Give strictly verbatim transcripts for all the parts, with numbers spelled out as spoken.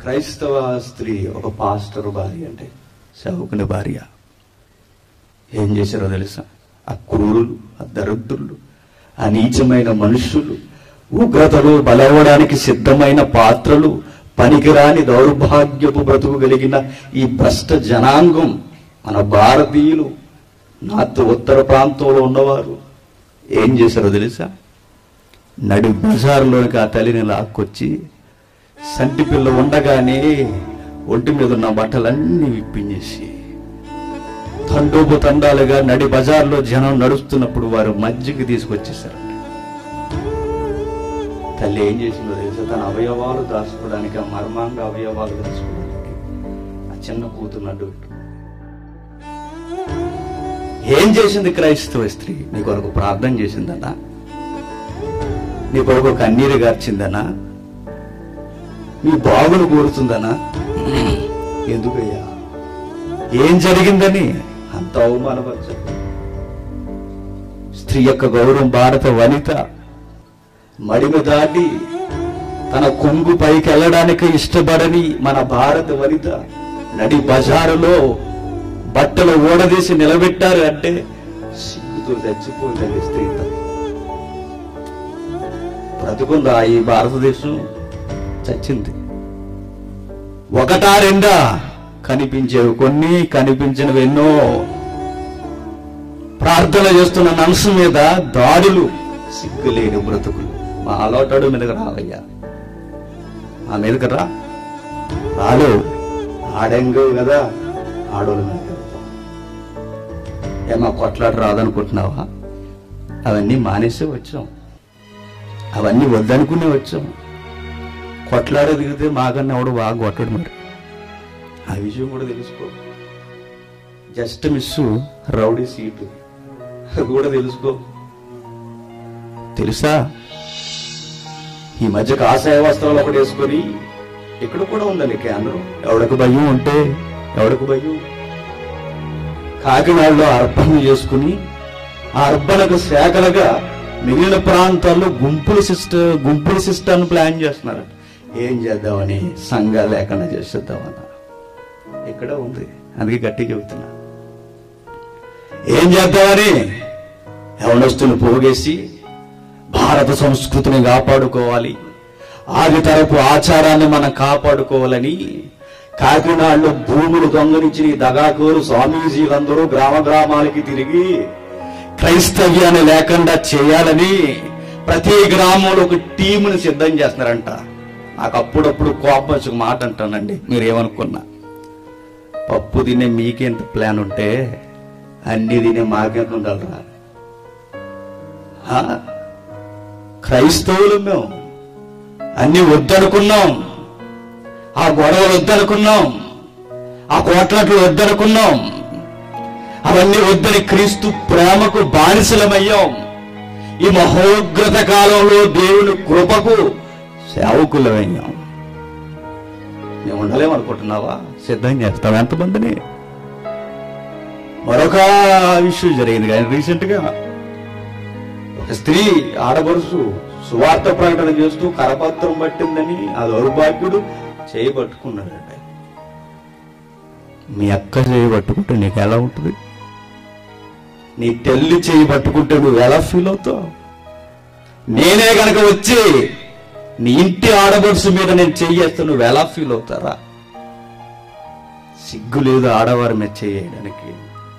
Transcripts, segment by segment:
క్రైస్తవ స్త్రీ ఒక పాస్టర్ భార్య అంటే సేవకుని భార్య ఏం చేశారో తెలుసా? ఆ క్రూరులు, ఆ దరిద్రులు, ఆ నీచమైన మనుషులు, ఉగ్రతలు బలవడానికి సిద్ధమైన పాత్రలు, పనికిరాని దౌర్భాగ్యపు బ్రతుకు కలిగిన ఈ భ్రష్ట జనాంగం, మన భారతీయులు, నార్త్ ఉత్తర ప్రాంతంలో ఉన్నవారు ఏం చేశారో తెలుసా? నడి బజార్లోనికి ఆ తల్లిని లాక్కొచ్చి సంటి పిల్ల ఉండగానే ఒంటి మీద ఉన్న బట్టలన్నీ విప్పించేసి తండోపు తండాలుగా నడి బజార్లో జనం నడుస్తున్నప్పుడు వారు మధ్యకి తీసుకొచ్చేసారు. తల్లి ఏం చేసిందో తెలుసా? తన అవయవాలు దాచుకోవడానికి, ఆ మర్మాంగ అవయవాలు దాచుకోవడానికి ఆ చిన్న కూతున్నట్టు ఏం చేసింది క్రైస్తవ స్త్రీ? నీ కొరకు ప్రార్థన చేసిందనా? నీ కొరకు కన్నీరు గార్చిందనా? నీ బాగును కోరుతుందనా? ఎందుకయ్యా? ఏం జరిగిందని అంత అవమానపరచదు. స్త్రీ యొక్క గౌరవం, భారత వనిత మడిమ దాటి తన కొంగు పైకి వెళ్ళడానికి ఇష్టపడని మన భారత వనిత నడి బజారులో బట్టలు ఓడదీసి నిలబెట్టారు అంటే సిగ్గుతో చచ్చిపోయిందండి స్త్రీ. బ్రతుకుందా ఈ భారతదేశం? చచ్చింది. ఒకటా రెండా? కనిపించేవి కొన్ని, కనిపించినవి ఎన్నో. ప్రార్థన చేస్తున్న మనసు మీద దాడులు, సిగ్గులేని బ్రతుకులు. మా అలవాటాడు మీదకి రావయ్యా, మా మీదకి రా. రాలు ఆడంగు కదా, ఆడోళ్ళ మీద ఏమా కొట్లాట రాదనుకుంటున్నావా? అవన్నీ మానేసే వచ్చాం, అవన్నీ వద్దనుకునే వచ్చాం. కొట్లాడ దిగితే మాకన్నా ఎవడు బాగా కొట్టడు. మరి ఆ విషయం కూడా తెలుసుకో. జస్ట్ మిస్ రౌడీ సీటు అది కూడా తెలుసుకో. తెలుసా, ఈ మధ్య కాషాయ వస్త్రాలు ఒకటి వేసుకొని ఇక్కడ కూడా ఉందండి కేంద్రం. ఎవడకు భయం ఉంటే ఎవడకు భయం? కాకినాడలో అర్పణ చేసుకుని ఆ అర్పణకు శాఖలుగా మిగిలిన ప్రాంతాల్లో గుంపుల సిస్టర్ గుంపుల సిస్టర్ను ప్లాన్ చేస్తున్నారు. ఏం చేద్దామని? సంఘాలు లేకుండా చేసేద్దామన్నా. ఇక్కడ ఉంది, అందుకే గట్టి చెబుతున్నా. ఏం చేద్దామని? యవనస్తులు పోగేసి భారత సంస్కృతిని కాపాడుకోవాలి, ఆది తరపు ఆచారాన్ని మనం కాపాడుకోవాలని కాకినాడలో భూములు దొంగలించిన దగాకోరు స్వామీజీలందరూ గ్రామ గ్రామాలకి తిరిగి క్రైస్తవ్యాన్ని లేకుండా చేయాలని ప్రతి గ్రామంలో ఒక టీముని సిద్ధం చేస్తున్నారంట. నాకు అప్పుడప్పుడు కోపం వచ్చి మాట అంటానండి, మీరేమనుకున్నా. పప్పు తినే మీకెంత ప్లాన్ ఉంటే అన్ని తినే మాకెంత ఉండాలరా? క్రైస్తవులు మేము అన్ని వద్దనుకున్నాం, ఆ గొడవలు వద్దనుకున్నాం, ఆ కోట్లాట్లు వద్దనుకున్నాం, అవన్నీ వద్దని క్రీస్తు ప్రేమకు బానిసలమయ్యాం. ఈ మహోగ్రత కాలంలో దేవుని కృపకు సేవకులమయ్యాం. మేము ఉండలేమనుకుంటున్నావా? సిద్ధం చేస్తాం ఎంతమందిని. మరొక ఇష్యూ జరిగింది కానీ రీసెంట్ గా ఒక స్త్రీ ఆడబడుసు సువార్త ప్రకటన చేస్తూ కరపత్రం పట్టిందని ఆ దౌర్భాగ్యుడు చేయబట్టుకున్నాడండి. మీ అక్క చేయబట్టుకుంటే నీకు ఎలా ఉంటుంది? నీ తెల్లి చేయి పట్టుకుంటే నువ్వు ఎలా ఫీల్ అవుతావు? నేనే గనక వచ్చి నీ ఇంటి ఆడబడుసు మీద నేను చెయ్యేస్తే నువ్వు ఎలా ఫీల్ అవుతారా? సిగ్గు లేదు ఆడవారి మీద చేయడానికి,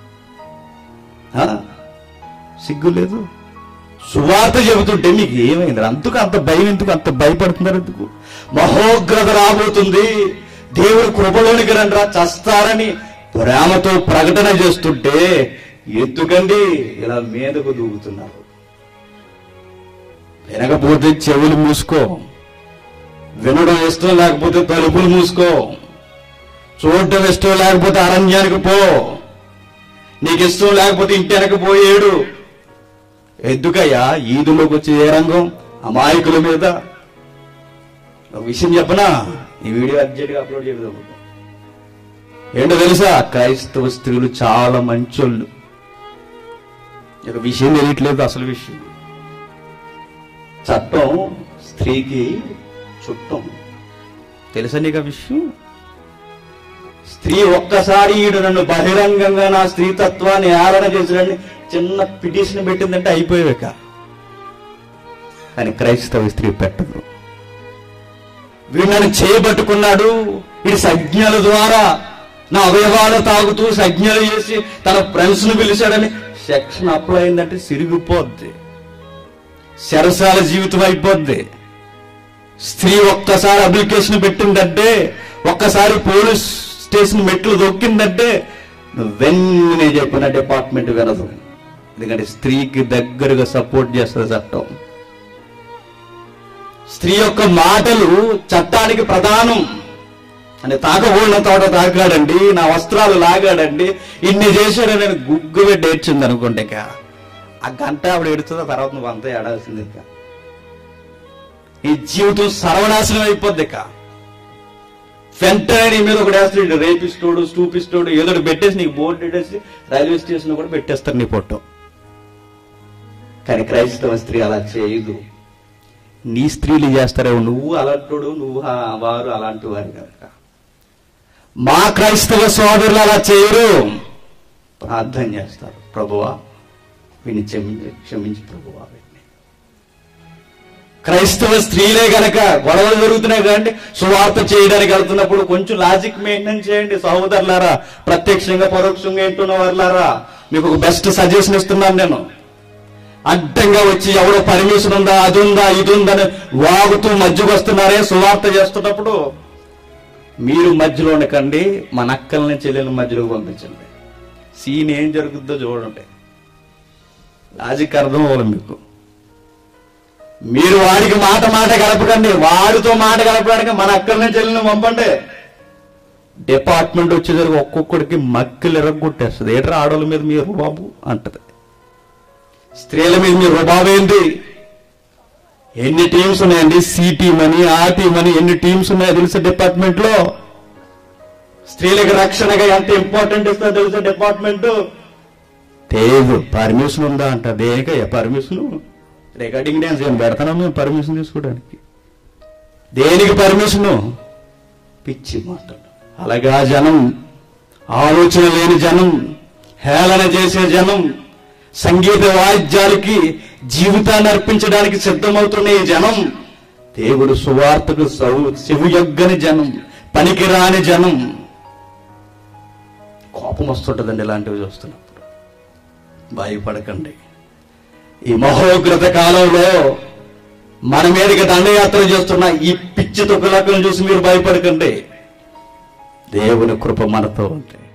సిగ్గు లేదు. సువార్త చెబుతుంటే మీకు ఏమైంది? అందుకు అంత భయం ఎందుకు? అంత భయపడుతున్నారు ఎందుకు? మహోగ్రత రాబోతుంది, దేవుడు కృపలోనికి రండ్రా చస్తారని ప్రేమతో ప్రకటన చేస్తుంటే ఎందుకండి ఇలా మీదకు దూకుతున్నారు? వినకపోతే చెవులు మూసుకో, వినడం ఇష్టం లేకపోతే తలుపులు మూసుకో, చూడటం ఇష్టం లేకపోతే అరణ్యానికి పో, నీకు ఇష్టం లేకపోతే ఇంటి వెనక పోయేడు. ఎందుకయ్యా ఈదులోకి వచ్చే ఏ రంగం? అమాయకుల మీద. ఒక విషయం చెప్పనా, ఈ వీడియో అర్జెంట్ గా అప్లోడ్ చేయడం ఏంటో తెలుసా? క్రైస్తవ స్త్రీలు చాలా మంచోళ్ళు. ఒక విషయం తెలియట్లేదు. అసలు విషయం, చట్టం స్త్రీకి చుట్టం. తెలుసా నీకు ఆ విషయం? స్త్రీ ఒక్కసారి ఈడు నన్ను బహిరంగంగా నా స్త్రీతత్వాన్ని ఆరణ చేసినని చిన్న పిటిషన్ పెట్టిందంటే అయిపోయాక. కానీ క్రైస్తవ స్త్రీ పెట్టదు. వీడు నన్ను చేయబట్టుకున్నాడు, ఈ సంజ్ఞల ద్వారా నా అవయవాలు తాగుతూ సంజ్ఞలు చేసి తన ఫ్రెండ్స్ ను పిలిచాడని సెక్షన్ అప్లై అయిందంటే సిరిగిపోద్ది, శరసాల జీవితం అయిపోద్ది. స్త్రీ ఒక్కసారి అప్లికేషన్ పెట్టిందంటే, ఒక్కసారి పోలీస్ స్టేషన్ మెట్లు దొక్కిందంటే నువ్వెన్నీ చెప్పిన డిపార్ట్మెంట్ వినదు. ఎందుకంటే స్త్రీకి దగ్గరగా సపోర్ట్ చేస్తుంది చట్టం. స్త్రీ యొక్క మాటలు చట్టానికి ప్రధానం. అంటే తాకబోడిన తోట తాకాడండి, నా వస్త్రాలు లాగాడండి, ఇన్ని చేశాడు నేను గుగ్గు పెట్టి ఏడ్చింది అనుకోండి, ఇక ఆ గంట ఆవిడ ఏడుస్తుందో తర్వాత నువ్వు అంతా ఏడాల్సింది. ఇక ఈ జీవితం సర్వనాశనం అయిపోద్ది. ఇక వెంటనే నీ మీద ఒకటి వేస్తాడు, రేపిస్టోడు స్టూపిస్టోడు ఏదో పెట్టేసి నీకు బోర్డు పెట్టేసి రైల్వే స్టేషన్ కూడా పెట్టేస్తారు నీ ఫోటో. కానీ క్రైస్తవ స్త్రీ అలా చేయదు. నీ స్త్రీలు చేస్తారే, నువ్వు అలాంటోడు, నువ్వు వారు అలాంటి వారు కనుక మా క్రైస్తవ సోదరులు అలా చేయరు. ప్రార్థన చేస్తారు, ప్రభువా వీని క్షమించి క్షమించి ప్రభువా. క్రైస్తవ స్త్రీలే గనక గొడవలు జరుగుతున్నాయి కదండి, సువార్త చేయడానికి వెళ్తున్నప్పుడు కొంచెం లాజిక్ మెయింటైన్ చేయండి సహోదరులారా. ప్రత్యక్షంగా పరోక్షంగా ఏంటున్న వారులారా, మీకు ఒక బెస్ట్ సజెషన్ ఇస్తున్నాను నేను. అడ్డంగా వచ్చి ఎవడో పర్మిషన్ ఉందా, అది ఉందా, ఇది ఉందని వాగుతూ మధ్యకు వస్తున్నారే సువార్త చేస్తున్నప్పుడు, మీరు మధ్యలో ఉండకండి, మన అక్కల్ని చెల్లెల మధ్యలోకి పంపించండి. సీన్ ఏం జరుగుతుందో చూడండి. లాజిక్ అర్థం అవ్వాలి మీకు. మీరు వాడికి మాట మాట గడపకండి, వాడితో మాట గడపడానికి మన అక్కల్ని చెల్లెల్ని పంపండి. డిపార్ట్మెంట్ వచ్చేసరికి ఒక్కొక్కడికి మక్కలు ఎరగొట్టేస్తుంది. ఏట్రా ఆడవాళ్ళ మీద మీ రుబాబు అంటది, స్త్రీల మీద మీ రుబాబు ఏంటి? ఎన్ని టీమ్స్ ఉన్నాయండి, సి టీమ్ అని ఆ టీమ్ అని ఎన్ని టీమ్స్ ఉన్నాయో తెలుసా డిపార్ట్మెంట్ లో? స్త్రీలకు రక్షణగా ఎంత ఇంపార్టెంట్ ఇస్తుందో తెలుసా డిపార్ట్మెంట్? లేదు, పర్మిషన్ ఉందా అంట. దేనికయ్యా పర్మిషన్? రికార్డింగ్ డాన్స్ ఏం పెడతానా మేము పర్మిషన్ తీసుకోవడానికి? దేనికి పర్మిషను? పిచ్చి మాటలు. అలాగా జనం, ఆలోచన లేని జనం, హేళన చేసే జనం, సంగీత వాయిద్యాలకి జీవితాన్ని అర్పించడానికి సిద్ధమవుతున్న ఈ జనం, దేవుడు సువార్తకు చెవియొగ్గని జనం, పనికిరాని జనం. కోపం వస్తుంటదండి ఇలాంటివి చూస్తున్నప్పుడు. భయపడకండి. ఈ మహోగ్రత కాలంలో మన మీదకి దండయాత్ర చేస్తున్న ఈ పిచ్చి తొక్కులక్కలను చూసి మీరు భయపడకండి. దేవుని కృప మనతో ఉంది.